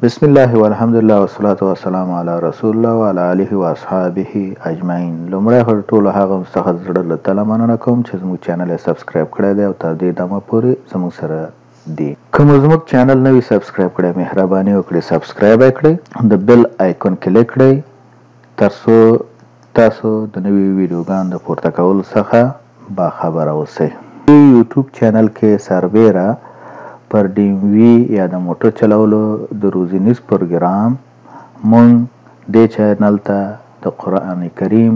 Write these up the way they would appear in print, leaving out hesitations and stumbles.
بسم الله والحمد لله والصلاة والسلام على رسول الله وعلى آله واصحابه اجمعین. لومړی هر ټولو هغه مستحق زړه له تله مننه کوم چې زموږ چینل یې سبسکرایب کړی دی او تر دې دمه پورې زموږ سره دی. کوم زموږ چینل نوی سبسکرایب کړی مهرباني وکړئ سبسکرایب یې کړئ، د بیل آیکون کلیک کړئ ترڅو تاسو د نوي ویډیوګانو د پورته کولو څخه باخبره اوسئ. یوټیوب چینل کې سربیره پر ډیموي یا د موټر چلولو د روزنیز پروګرام مونږ دې چینل ته د قرآن کریم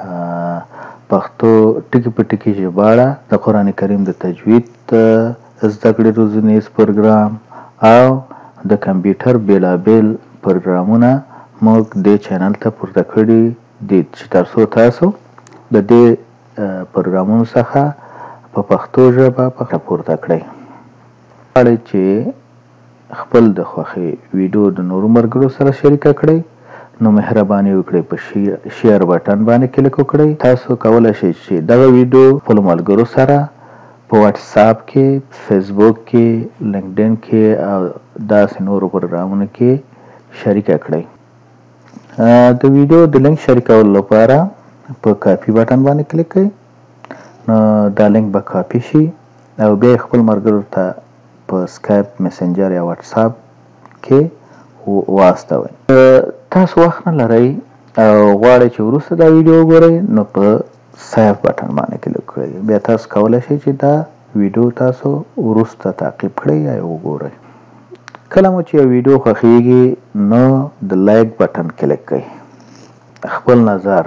پښتو ټکي په ټکي ژباړه، د قرآن کریم د تجوید زده کړې روزنیز پروګرام او د کمپیوټر بیلابیل پروګرامونه موږ دې چینل ته پورته کړي دي چې ترڅو تاسو د دې پروګرامونو څخه په پښتو ژبه پورته کړئ. غواړئ چې خپل د خوښې ویډیو د نورو ملګرو سره شریکه کړئ نو مهرباني وکړئ په شیر بټن باندې کلیک وکړئ. تاسو کولی شئ چې دغه ویډیو خپلو ملګرو سره په واټساپ کې، فیسبوک کې، لینکډین کې او داسې نورو پروګرامونو کې شریکه کړئ. د ویډیو د لینک شریکولو لپاره په کاپي بټن باندې کلیک کړئ نو دا لینک به کاپي شي او بیا خپل ملګرو ته په سکایپ، میسنجر یا واټساپ کې واستوئ. تاسو وخت نه لرئ او غواړئ چې وروسته دا ویډیو وګورئ نو په سیف بټن باندې کلیک کړئ. بیا تاسو کولی شئ چې دا ویډیو تاسو وروسته تعقیب کړئ یا وګورئ. کله مو چې یو ویډیو خوښیږي نو د لایک بټن کلیک کړئ. خپل نظر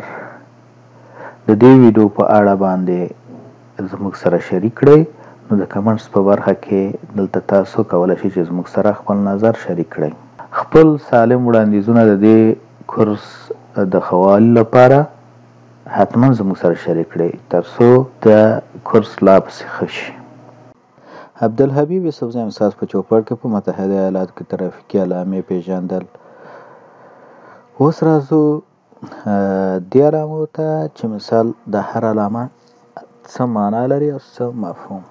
د دې ویډیو په اړه باندې زموږ سره شریک کړئ. نو د کمنټس په برخه کې دلته تاسو کولی شئ چې زموږ سره خپل نظر شریک کړئ. خپل سالم وړاندیزونه د دې کورس د ښه والي لپاره حتما زموږ سره شریک کړئ ترڅو د کورس لا پسې ښه شي. عبدالحبیب یوسفزی امساس په چوپړ کې په متحده ایالاتو کې ترافیکي علامې پیژندل. اوس راځو دې علامو ته چې مثال د هر علامه څه معنا لري او څه مفهوم.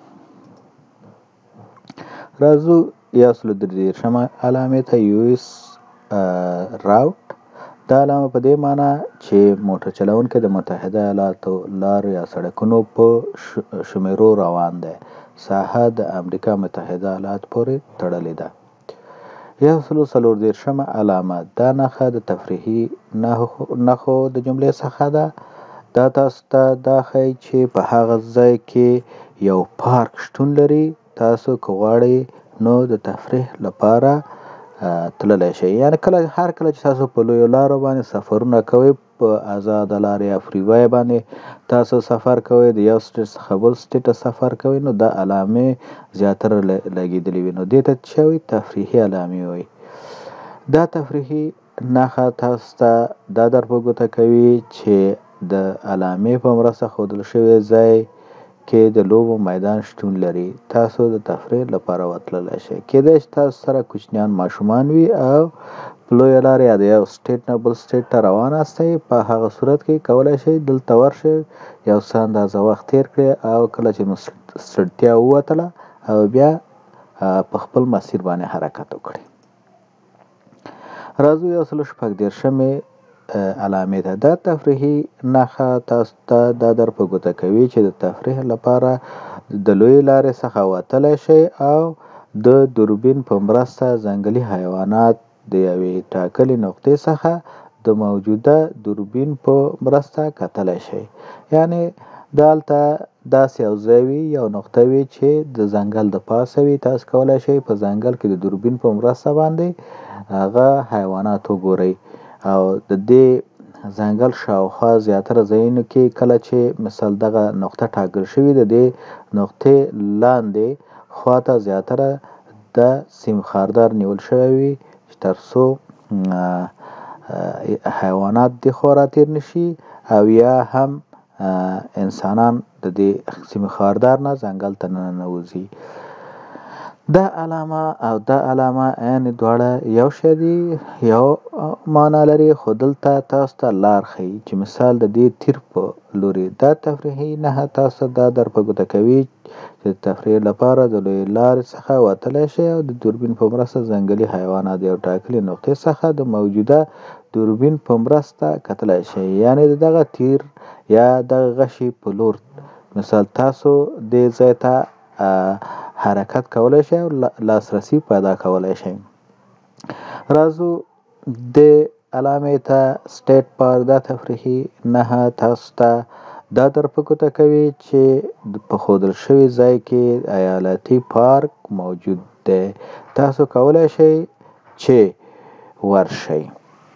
راځو 133 علامې ته US راوټ. دا علامه په دې معنی چې موټر چلونکی د متحده ایالاتو لارو یا سړکونو په شمیرو روان دی. ساحه د امریکا متحده ایالات پورې تړلې ده. 134 علامه. دا نښه د تفریحي نښو د جملې څخه ده. دا تاسو ته دا ښیي چې په هغه ځای کې یو پارک شتون لري. تاسو که غواړئ نو د تفریح لپاره تللی شئ. یعنې هر کله چې تاسو په لویو لارو باندې سفرونه کوئ، په آزاده لارې یا فریوای باندې تاسو سفر کوئ، د یو سټیټ څخه بل سټیټ ته سفر کوئ، نو دا علامې زیاتره لګېدلې وي. نو دې ته څه وایي؟ تفریحي علامې وایي. دا تفریحي نښه تاسو ته دا در په ګوته کوي چې د علامې په مرسته ښودل شوي ځای کې د لوبو میدان شتون لري. تاسو د تفریح لپاره وتللی شئ. کېدای شي تاسو سره کوچنیان ماشومان وي او په لویه لاره یا د یو سټیټ نه بل سټیټ ته روان یاستئ. په هغه صورت کې کولی شئ دلته ورشئ، یو څه اندازه وخت تیر کړئ او کله چې مو ستړتیا ووتله او بیا په خپل مسیر باندې حرکت وکړئ. راځو 136 علامې ته. دا تفریحي نښه تاسو ته دا در په ګوته کوي چې د تفریح لپاره د لویې لارې څخه وتلی شئ او د دوربین په مرسته ځنګلي حیوانات د یوې ټاکلې نقطې څخه د موجوده دوربین په مرسته کتلی شئ. یعنې دلته داسې یو ځای وي، یو نقطه وي چې د ځنګل د پاسه وي. تاسو کولی شئ په ځنګل کې د دوربین په مرسته باندې هغه حیوانات وګورئ او د دې ځنګل شاوخوا زیاتره ځایونو کې کله چې مثال دغه نقطه ټاکل شوي، د دې نقطې لاندې خواته زیاتره د سیم خاردار نیول شوی وي چې ترڅو حیوانات دې خوا راتېر نشي او یا هم انسانان د دې سیم خاردار نه ځنګل ته ننوځي. دا علامه او دا علامه یعنې دواړه یو شی دي، یو معنا لري، خو دلته تاسو ته لار ښیي چې مثال د دې تیر په لوري. دا تفریحي نښه تاسو دا در په ګوته کوي چې د تفریح لپاره د لویې لارې څخه وتلی شئ او د دوربین په مرسته ځنګلي حیوانات د یو ټاکلي نقطې څخه د موجوده دوربین په مرسته کتلی شئ، یعنې د دغه تیر یا دغه غشي په لور. مثال تاسو دې ځای ته حرکت کولی شئ او لاسرسی پیدا کولی شئ. راځو دې علامې ته سټیټ پارک. دا تفریحي نښه تاسو ته دا در په ګوته کوي چې په ښودل شوي ځای کې ایالتي پارک موجود دی. تاسو کولی شئ چې ورشئ.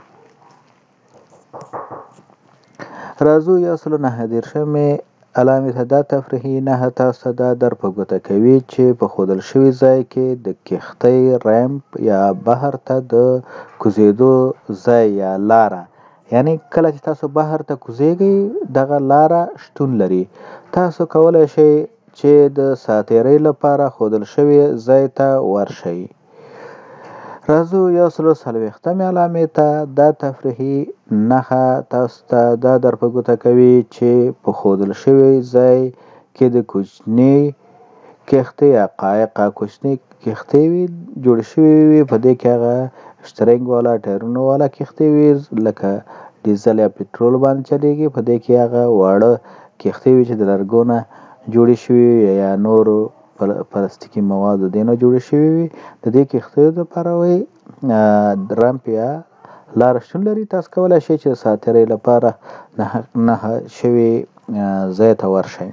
راځو 139مې علامې ته. دا تفریحي نښه تاسو ته دا در په ګوته کوي چې په ښودل شوي ځای کې د کښتۍ ریمپ یا بحر ته د کوزېدو ځای یا لاره، یعنې کله چې تاسو بحر ته کوزیږئ دغه لاره شتون لري. تاسو کولی شئ چې د ساعتېرۍ لپاره ښودل شوي ځای ته ورشئ. راځو 140مې علامې ته. دا تفریحي نښه تاسو ته دا در په ګوته کوي چې په ښودل شوي ځای کې د کوچنۍ کښتۍ یا قایق کوچنۍ کښتۍ وي جوړې شوې وي. په دې کې هغه شترنګ والا ټایرونو والا کښتۍ وي لکه ډیزل یا پټرول باندې چلیږي. په دې کې هغه واړه کښتۍ وي چې د لرګو نه جوړې شوي یا نورو پلاستیکي موادو دې نه جوړې شوي وي. د دې کښتیو دپاره وایي رمپ یا لاره شتون لري. تاسو کولی شئ چې د ساعتېرۍ لپاره نښه شوي ځای ته ورشئ.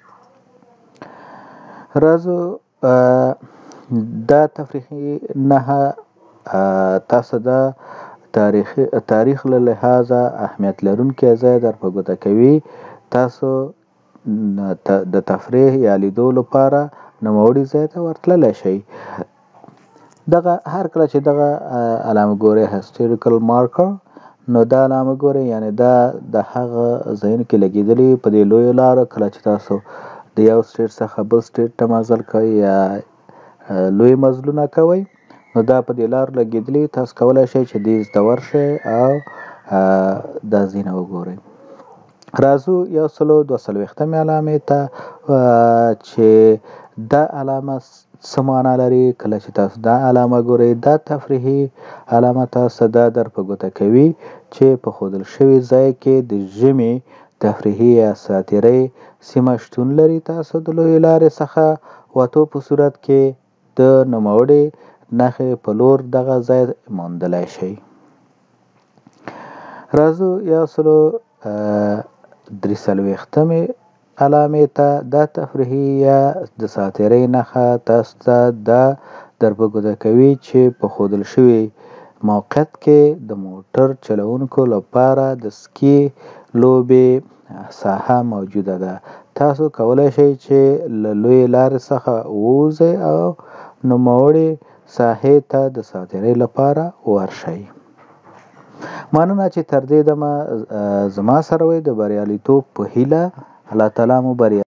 راځو دا تفریحي نښه تاسو د تاریخ له لحاظه اهمیت لرونکی ځای در په ګوته کوي. تاسو د تفریح یا لیدو لپاره نوموړي ځای ته ورتللی شئ. دغه هر کله چې دغه علامه ګورئ هسټوریکل مارکر، نو دا علامه ګورئ یعنې دا د هغه ځایونو کې لګېدلي په دې لویو لارو. کله چې تاسو د یو سټیټ څخه بل سټیټ ته مزل کوئ یا لوی مزلونه کوئ، نو دا په دې لارو لګېدلي. تاسو کولی شئ چې دې ته ورشئ او دا ځایونه وګورئ. راځو 142مې علامې ته چې دا علامه څه معنا لري. کله چې تاسو دا علامه ګورئ، دا تفریحي علامه تاسو دا در په ګوته کوي چې په ښودل شوي ځای کې د ژمي تفریحي یا ساعتېرۍ سیمه شتون لري. تاسو د لویې لارې څخه وتو په صورت کې د نوموړې نښې په لور دغه ځای موندلی شئ. راځو 143مې علامې ته. دا تفریحي یا د ساعتېرۍ نښه تاسو ته دا در په ګوته کوي چې په ښودل شوي موقعیت کې د موټر چلوونکو لپاره د سکي لوبې ساحه موجوده ده. تاسو کولی شئ چې له لویې لارې څخه ووځئ او نوموړې ساحې ته د ساعتېرۍ لپاره ورشئ. مننه چې تر دې دمه زما سره وئ. د بریالیتوب په هیله. الله تعالی مو بریا